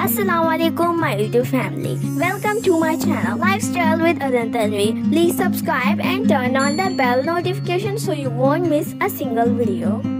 Assalamualaikum my YouTube family. Welcome to my channel Lifestyle with Adn Tanveer. Please subscribe and turn on the bell notification so you won't miss a single video.